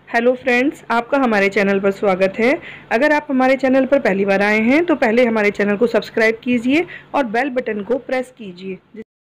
Hello friends, आपका हमारे channel पर स्वागत है। अगर आप हमारे चैनल पर पहली बार आए हैं तो पहले हमारे चैनल को सब्सक्राइब कीजिए और बेल बटन को प्रेस कीजिए।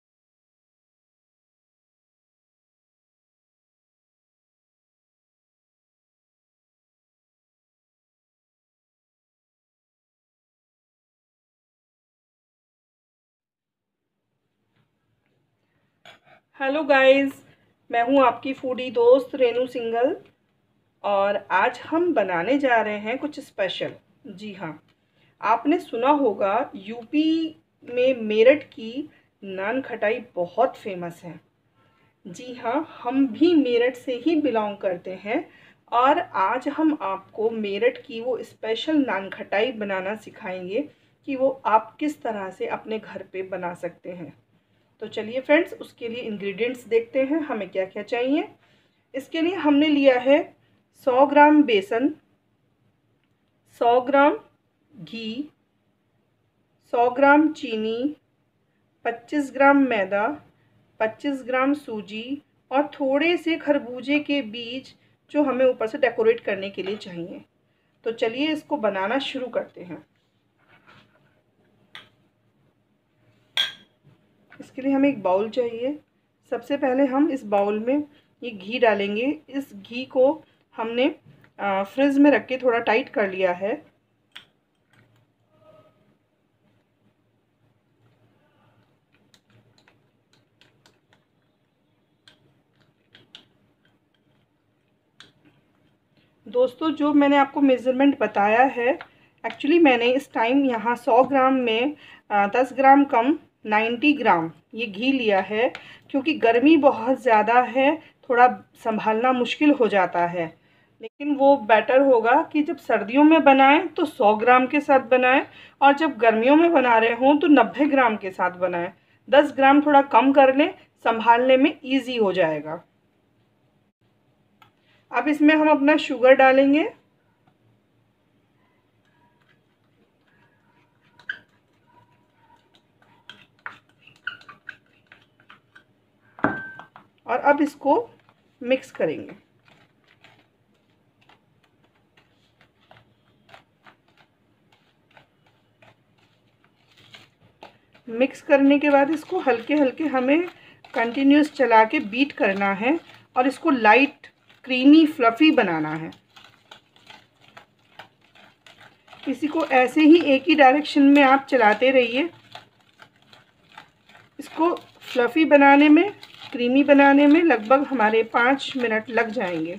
हेलो गाइस, मैं हूं आपकी फूडी दोस्त रेनू सिंगल और आज हम बनाने जा रहे हैं कुछ स्पेशल। जी हाँ, आपने सुना होगा यूपी में मेरठ की नान खटाई बहुत फेमस है। जी हाँ, हम भी मेरठ से ही बिलोंग करते हैं और आज हम आपको मेरठ की वो स्पेशल नान खटाई बनाना सिखाएंगे कि वो आप किस तरह से अपने घर पे बना सकते हैं। तो चलिए फ्रेंड्स, उसके लिए इंग्रेडिएंट्स देखते हैं हमें क्या क्या चाहिए। इसके लिए हमने लिया है 100 ग्राम बेसन, 100 ग्राम घी, 100 ग्राम चीनी, 25 ग्राम मैदा, 25 ग्राम सूजी और थोड़े से खरबूजे के बीज जो हमें ऊपर से डेकोरेट करने के लिए चाहिए। तो चलिए इसको बनाना शुरू करते हैं। इसके लिए हमें एक बाउल चाहिए। सबसे पहले हम इस बाउल में ये घी डालेंगे। इस घी को हमने फ्रिज में रख के थोड़ा टाइट कर लिया है। दोस्तों, जो मैंने आपको मेज़रमेंट बताया है, एक्चुअली मैंने इस टाइम यहाँ 100 ग्राम में 10 ग्राम कम 90 ग्राम ये घी लिया है, क्योंकि गर्मी बहुत ज़्यादा है, थोड़ा संभालना मुश्किल हो जाता है। लेकिन वो बेटर होगा कि जब सर्दियों में बनाएं तो 100 ग्राम के साथ बनाएं और जब गर्मियों में बना रहे हों तो 90 ग्राम के साथ बनाएं। 10 ग्राम थोड़ा कम कर लें, संभालने में ईजी हो जाएगा। अब इसमें हम अपना शुगर डालेंगे। और अब इसको मिक्स करेंगे। मिक्स करने के बाद इसको हल्के हल्के हमें कंटिन्यूस चला के बीट करना है और इसको लाइट क्रीमी फ्लफ़ी बनाना है। इसी को ऐसे ही एक ही डायरेक्शन में आप चलाते रहिए। इसको फ्लफ़ी बनाने में, क्रीमी बनाने में लगभग हमारे 5 मिनट लग जाएंगे।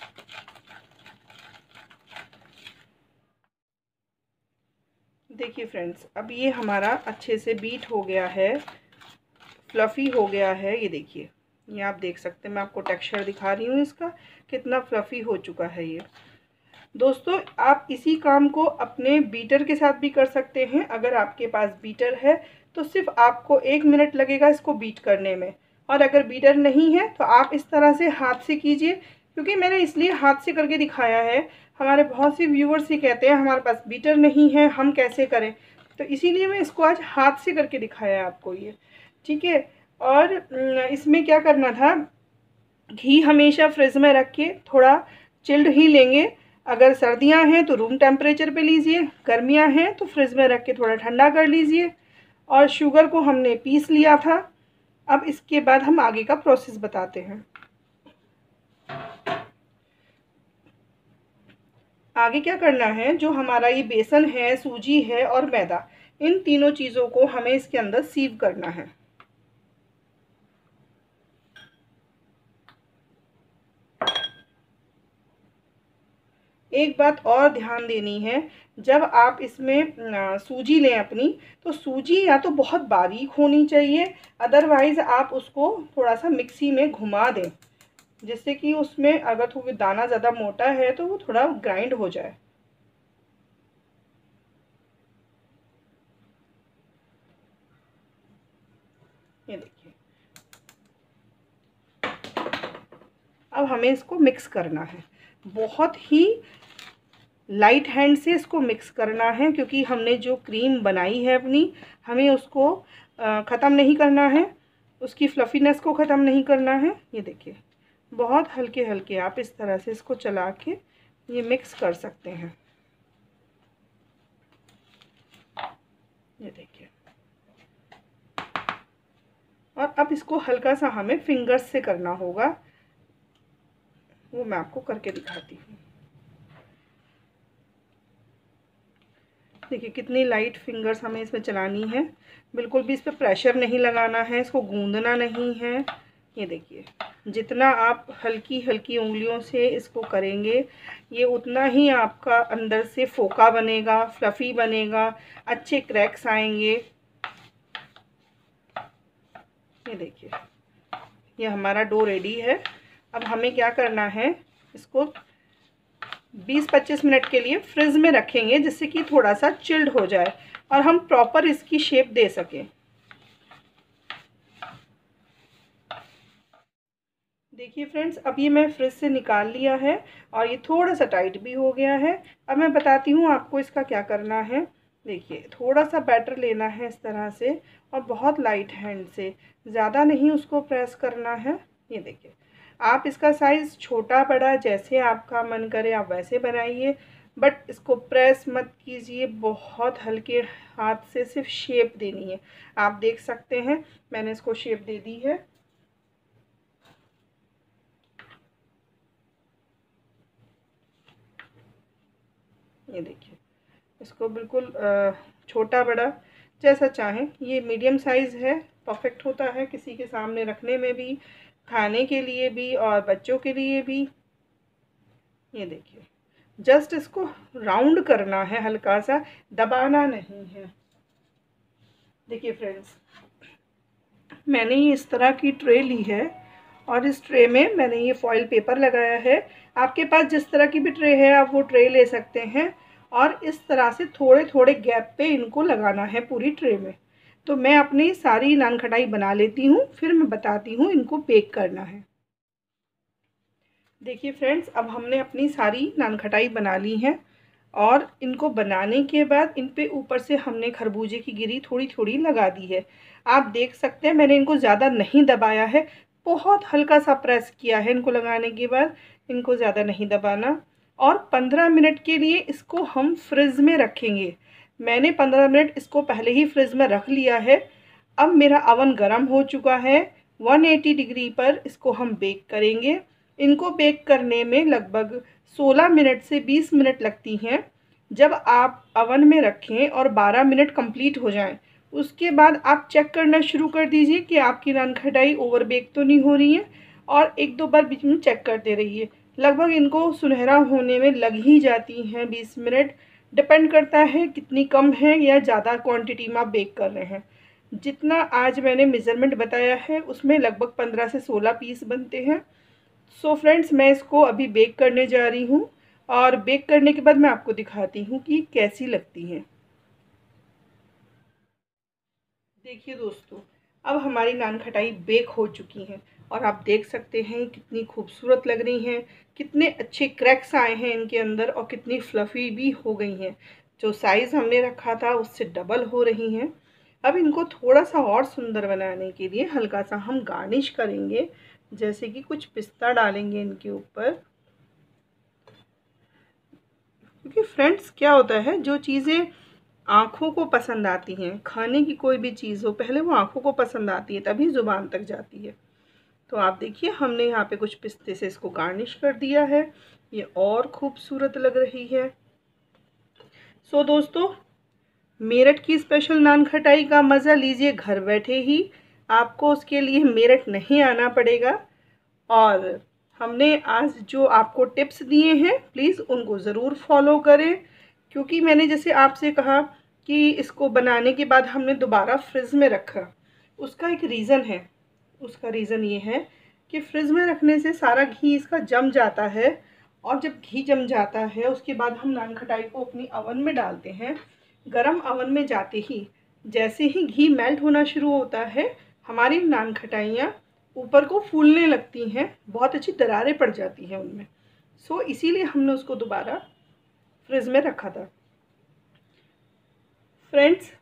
देखिए फ्रेंड्स, अब ये हमारा अच्छे से बीट हो गया है, फ्लफ़ी हो गया है। ये देखिए, ये आप देख सकते हैं, मैं आपको टेक्सचर दिखा रही हूँ इसका कितना फ्लफ़ी हो चुका है ये। दोस्तों, आप इसी काम को अपने बीटर के साथ भी कर सकते हैं। अगर आपके पास बीटर है तो सिर्फ आपको 1 मिनट लगेगा इसको बीट करने में, और अगर बीटर नहीं है तो आप इस तरह से हाथ से कीजिए। क्योंकि मैंने इसलिए हाथ से करके दिखाया है, हमारे बहुत से व्यूअर्स ये कहते हैं हमारे पास बीटर नहीं है, हम कैसे करें, तो इसीलिए मैं इसको आज हाथ से करके दिखाया है आपको ये। ठीक है। और इसमें क्या करना था, घी हमेशा फ्रिज में रख के थोड़ा चिल्ड ही लेंगे। अगर सर्दियां हैं तो रूम टेम्परेचर पे लीजिए, गर्मियां हैं तो फ्रिज में रख के थोड़ा ठंडा कर लीजिए। और शुगर को हमने पीस लिया था। अब इसके बाद हम आगे का प्रोसेस बताते हैं। आगे क्या करना है, जो हमारा ये बेसन है, सूजी है और मैदा, इन तीनों चीज़ों को हमें इसके अंदर सीव करना है। एक बात और ध्यान देनी है, जब आप इसमें सूजी लें अपनी, तो सूजी या तो बहुत बारीक होनी चाहिए, अदरवाइज़ आप उसको थोड़ा सा मिक्सी में घुमा दें, जिससे कि उसमें अगर थोड़ा दाना ज़्यादा मोटा है तो वो थोड़ा ग्राइंड हो जाए। ये देखिए, अब हमें इसको मिक्स करना है, बहुत ही लाइट हैंड से इसको मिक्स करना है, क्योंकि हमने जो क्रीम बनाई है अपनी, हमें उसको ख़त्म नहीं करना है, उसकी फ्लफ़ीनेस को ख़त्म नहीं करना है। ये देखिए, बहुत हल्के हल्के आप इस तरह से इसको चला के ये मिक्स कर सकते हैं। ये देखिए। और अब इसको हल्का सा हमें फिंगर्स से करना होगा, वो मैं आपको करके दिखाती हूँ। देखिए कितनी लाइट फिंगर्स हमें इसमें चलानी है, बिल्कुल भी इस पर प्रेशर नहीं लगाना है, इसको गूंदना नहीं है। ये देखिए जितना आप हल्की हल्की उंगलियों से इसको करेंगे ये उतना ही आपका अंदर से फोका बनेगा, फ्लफ़ी बनेगा, अच्छे क्रैक्स आएंगे। ये देखिए ये हमारा डो रेडी है। अब हमें क्या करना है, इसको 20-25 मिनट के लिए फ्रिज में रखेंगे जिससे कि थोड़ा सा चिल्ड हो जाए और हम प्रॉपर इसकी शेप दे सकें। देखिए फ्रेंड्स, अब ये मैं फ्रिज से निकाल लिया है और ये थोड़ा सा टाइट भी हो गया है। अब मैं बताती हूँ आपको इसका क्या करना है। देखिए थोड़ा सा बैटर लेना है इस तरह से और बहुत लाइट हैंड से, ज़्यादा नहीं उसको प्रेस करना है। ये देखिए आप इसका साइज़ छोटा बड़ा जैसे आपका मन करे आप वैसे बनाइए, बट इसको प्रेस मत कीजिए, बहुत हल्के हाथ से सिर्फ शेप देनी है। आप देख सकते हैं मैंने इसको शेप दे दी है। ये देखिए इसको बिल्कुल छोटा बड़ा जैसा चाहें, ये मीडियम साइज़ है, परफेक्ट होता है किसी के सामने रखने में भी, खाने के लिए भी और बच्चों के लिए भी। ये देखिए जस्ट इसको राउंड करना है, हल्का सा दबाना नहीं है। देखिए फ्रेंड्स, मैंने ये इस तरह की ट्रे ली है और इस ट्रे में मैंने ये फॉइल पेपर लगाया है। आपके पास जिस तरह की भी ट्रे है आप वो ट्रे ले सकते हैं और इस तरह से थोड़े थोड़े गैप पे इनको लगाना है पूरी ट्रे में। तो मैं अपनी सारी नान खटाई बना लेती हूँ, फिर मैं बताती हूँ इनको बेक करना है। देखिए फ्रेंड्स, अब हमने अपनी सारी नान खटाई बना ली है और इनको बनाने के बाद इन पे ऊपर से हमने खरबूजे की गिरी थोड़ी थोड़ी लगा दी है। आप देख सकते हैं मैंने इनको ज़्यादा नहीं दबाया है, बहुत हल्का सा प्रेस किया है इनको लगाने के बाद, इनको ज़्यादा नहीं दबाना। और 15 मिनट के लिए इसको हम फ्रिज में रखेंगे। मैंने 15 मिनट इसको पहले ही फ्रिज में रख लिया है। अब मेरा अवन गर्म हो चुका है, 180 डिग्री पर इसको हम बेक करेंगे। इनको बेक करने में लगभग 16 मिनट से 20 मिनट लगती हैं। जब आप अवन में रखें और 12 मिनट कंप्लीट हो जाएं, उसके बाद आप चेक करना शुरू कर दीजिए कि आपकी नान खटाई ओवर बेक तो नहीं हो रही है, और एक दो बार बीच में चेक करते रहिए। लगभग इनको सुनहरा होने में लग ही जाती हैं 20 मिनट। डिपेंड करता है कितनी कम है या ज़्यादा क्वांटिटी में आप बेक कर रहे हैं। जितना आज मैंने मेज़रमेंट बताया है उसमें लगभग 15 से 16 पीस बनते हैं। सो फ्रेंड्स, मैं इसको अभी बेक करने जा रही हूँ और बेक करने के बाद मैं आपको दिखाती हूँ कि कैसी लगती हैं। देखिए दोस्तों, अब हमारी नान खटाई बेक हो चुकी हैं और आप देख सकते हैं कितनी खूबसूरत लग रही हैं, कितने अच्छे क्रैक्स आए हैं इनके अंदर और कितनी फ्लफ़ी भी हो गई हैं। जो साइज़ हमने रखा था उससे डबल हो रही हैं। अब इनको थोड़ा सा और सुंदर बनाने के लिए हल्का सा हम गार्निश करेंगे, जैसे कि कुछ पिस्ता डालेंगे इनके ऊपर। क्योंकि फ्रेंड्स क्या होता है, जो चीज़ें आँखों को पसंद आती हैं, खाने की कोई भी चीज़ हो पहले वो आँखों को पसंद आती है तभी ज़ुबान तक जाती है। तो आप देखिए हमने यहाँ पे कुछ पिस्ते से इसको गार्निश कर दिया है, ये और खूबसूरत लग रही है। सो दोस्तों, मेरठ की स्पेशल नान खटाई का मज़ा लीजिए घर बैठे ही। आपको उसके लिए मेरठ नहीं आना पड़ेगा। और हमने आज जो आपको टिप्स दिए हैं प्लीज़ उनको ज़रूर फॉलो करें, क्योंकि मैंने जैसे आपसे कहा कि इसको बनाने के बाद हमने दोबारा फ्रिज में रखा, उसका एक रीज़न है। उसका रीज़न ये है कि फ्रिज में रखने से सारा घी इसका जम जाता है, और जब घी जम जाता है उसके बाद हम नान खटाई को अपनी अवन में डालते हैं। गरम अवन में जाते ही जैसे ही घी मेल्ट होना शुरू होता है, हमारी नान खटाइयाँ ऊपर को फूलने लगती हैं, बहुत अच्छी दरारें पड़ जाती हैं उनमें। सो इसीलिए हमने उसको दोबारा फ्रिज में रखा था। फ्रेंड्स,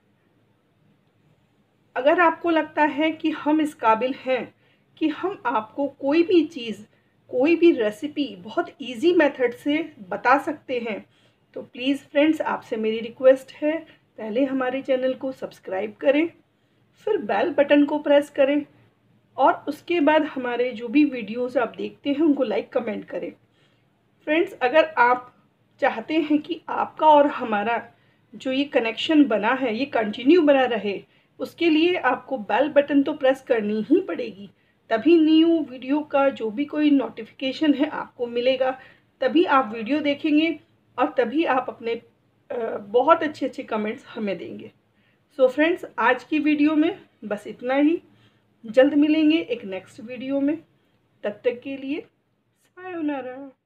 अगर आपको लगता है कि हम इस काबिल हैं कि हम आपको कोई भी चीज़ कोई भी रेसिपी बहुत इजी मेथड से बता सकते हैं। तो प्लीज़ फ्रेंड्स, आपसे मेरी रिक्वेस्ट है, पहले हमारे चैनल को सब्सक्राइब करें, फिर बेल बटन को प्रेस करें और उसके बाद हमारे जो भी वीडियोस आप देखते हैं उनको लाइक कमेंट करें। फ्रेंड्स, अगर आप चाहते हैं कि आपका और हमारा जो ये कनेक्शन बना है ये कंटिन्यू बना रहे, उसके लिए आपको बेल बटन तो प्रेस करनी ही पड़ेगी। तभी न्यू वीडियो का जो भी कोई नोटिफिकेशन है आपको मिलेगा, तभी आप वीडियो देखेंगे और तभी आप अपने बहुत अच्छे अच्छे कमेंट्स हमें देंगे। सो फ्रेंड्स, आज की वीडियो में बस इतना ही। जल्द मिलेंगे एक नेक्स्ट वीडियो में। तब तक के लिए सायोनारा।